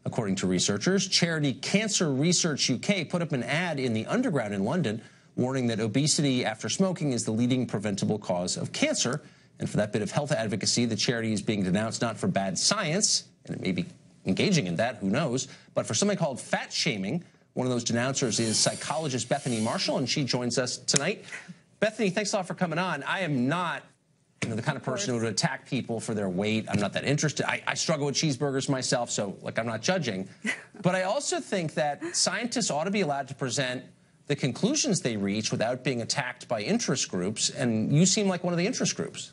according to researchers. Charity Cancer Research UK put up an ad in the Underground in London warning that obesity after smoking is the leading preventable cause of cancer. And for that bit of health advocacy, the charity is being denounced not for bad science, and it may be engaging in that, who knows, but for something called fat shaming. One of those denouncers is psychologist Bethany Marshall, and she joins us tonight. Bethany, thanks a lot for coming on. I am not the kind of person who would attack people for their weight. I'm not that interested. I struggle with cheeseburgers myself, so I'm not judging. But I also think that scientists ought to be allowed to present the conclusions they reach without being attacked by interest groups, and you seem like one of the interest groups.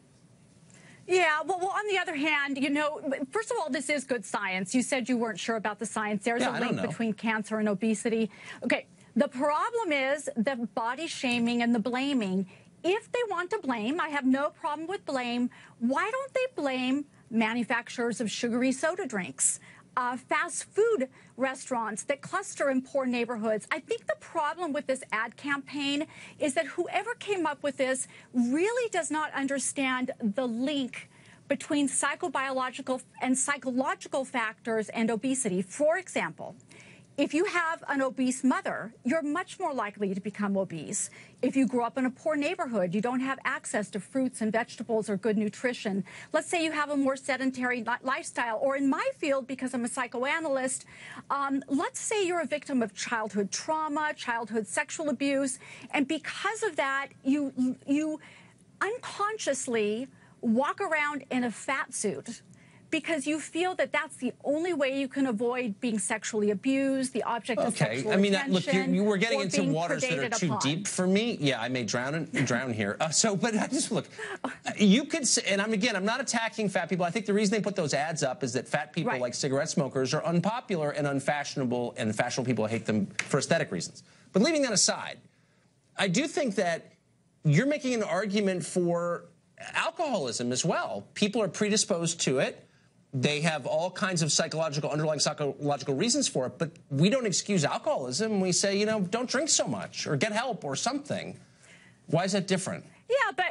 Yeah, well, on the other hand, first of all, this is good science. You said you weren't sure about the science. There's a link between cancer and obesity. Okay, the problem is the body shaming and the blaming. If they want to blame, I have no problem with blame. Why don't they blame manufacturers of sugary soda drinks? Fast food restaurants that cluster in poor neighborhoods. I think the problem with this ad campaign is that whoever came up with this really does not understand the link between psychobiological and psychological factors and obesity. For example, if you have an obese mother, you're much more likely to become obese. If you grew up in a poor neighborhood, you don't have access to fruits and vegetables or good nutrition. Let's say you have a more sedentary lifestyle, or in my field, because I'm a psychoanalyst, let's say you're a victim of childhood trauma, childhood sexual abuse, and because of that, you unconsciously walk around in a fat suit, because you feel that that's the only way you can avoid being sexually abused, the object of sexual attention. Look, you were getting into waters that are too deep for me. Yeah, I may drown here. But I just look, you could say, and I'm not attacking fat people. I think the reason they put those ads up is that fat people, like cigarette smokers, are unpopular and unfashionable, and fashionable people hate them for aesthetic reasons. But leaving that aside, I do think that you're making an argument for alcoholism as well. People are predisposed to it. They have all kinds of underlying psychological reasons for it, but we don't excuse alcoholism. We say, don't drink so much or get help or something. Why is that different? Yeah,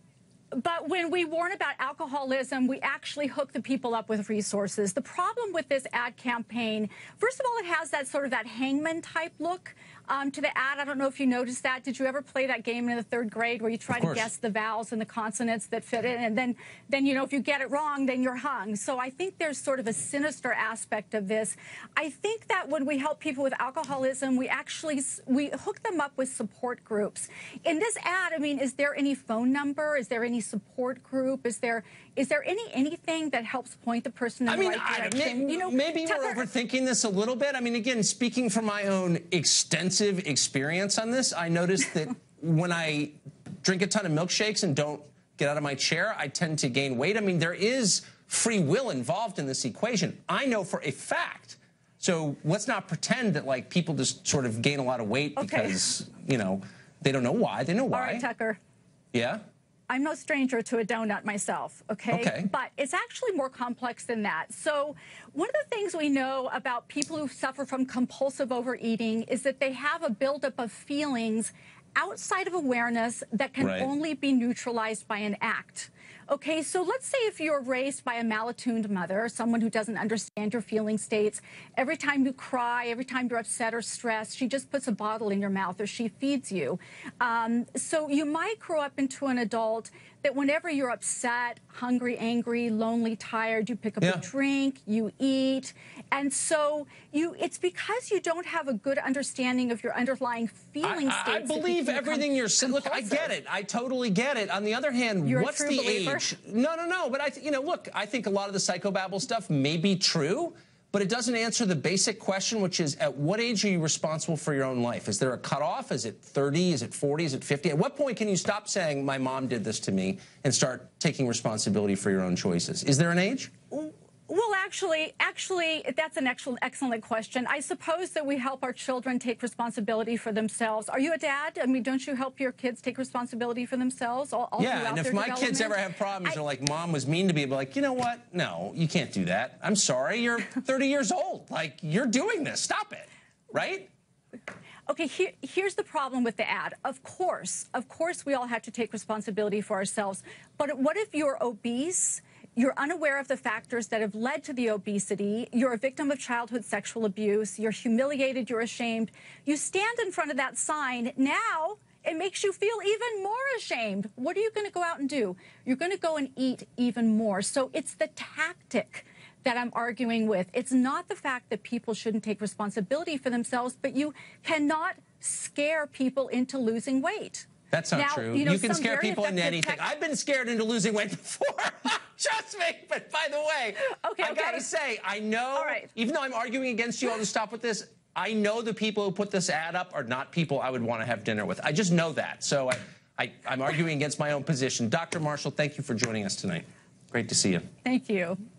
but when we warn about alcoholism, we actually hook the people up with resources. The problem with this ad campaign, first of all, it has that hangman type look to the ad. I don't know if you noticed that. Did you ever play that game in the 3rd grade where you try to guess the vowels and the consonants that fit in, and then if you get it wrong, then you're hung. So I think there's sort of a sinister aspect of this. I think that when we help people with alcoholism, we hook them up with support groups. In this ad, is there any phone number? Is there any support group? Is there anything that helps point the person in the right direction? Maybe we're overthinking this a little bit. Again, speaking from my own extensive experience on this, I noticed that when I drink a ton of milkshakes and don't get out of my chair, I tend to gain weight. There is free will involved in this equation. I know for a fact. So let's not pretend that people just sort of gain a lot of weight because, they don't know why. They know why. All right, Tucker. Yeah? I'm no stranger to a donut myself, okay? But it's actually more complex than that. So one of the things we know about people who suffer from compulsive overeating is that they have a buildup of feelings outside of awareness that can only be neutralized by an act. Okay, so let's say if you're raised by a malattuned mother, someone who doesn't understand your feeling states, every time you cry, every time you're upset or stressed, she just puts a bottle in your mouth or she feeds you. So you might grow up into an adult that whenever you're upset, hungry, angry, lonely, tired, you pick up a drink, you eat. And so it's because you don't have a good understanding of your underlying feeling states. I believe everything you're saying. Look, I get it. I totally get it. On the other hand, what's the age? No. But I think a lot of the psychobabble stuff may be true, but it doesn't answer the basic question, which is, at what age are you responsible for your own life? Is there a cutoff? Is it 30? Is it 40? Is it 50? At what point can you stop saying, my mom did this to me, and start taking responsibility for your own choices? Is there an age? Well, actually, that's an excellent question. I suppose that we help our children take responsibility for themselves. Are you a dad? Don't you help your kids take responsibility for themselves all yeah, and if my kids ever have problems, they're like, Mom was mean to me, but you know what? No, you can't do that. I'm sorry, you're 30 years old. You're doing this. Stop it. Right? Okay, here's the problem with the ad. Of course, we all have to take responsibility for ourselves. But what if you're obese? You're unaware of the factors that have led to the obesity. You're a victim of childhood sexual abuse. You're humiliated. You're ashamed. You stand in front of that sign. Now it makes you feel even more ashamed. What are you going to go out and do? You're going to go and eat even more. So it's the tactic that I'm arguing with. It's not the fact that people shouldn't take responsibility for themselves, but you cannot scare people into losing weight. That's not true. You can scare people into anything. I've been scared into losing weight before. Trust me. But by the way, I got to say, I know, even though I'm arguing against you, I'll just stop with this. I know the people who put this ad up are not people I would want to have dinner with. I just know that. So I'm arguing against my own position. Dr. Marshall, thank you for joining us tonight. Great to see you. Thank you.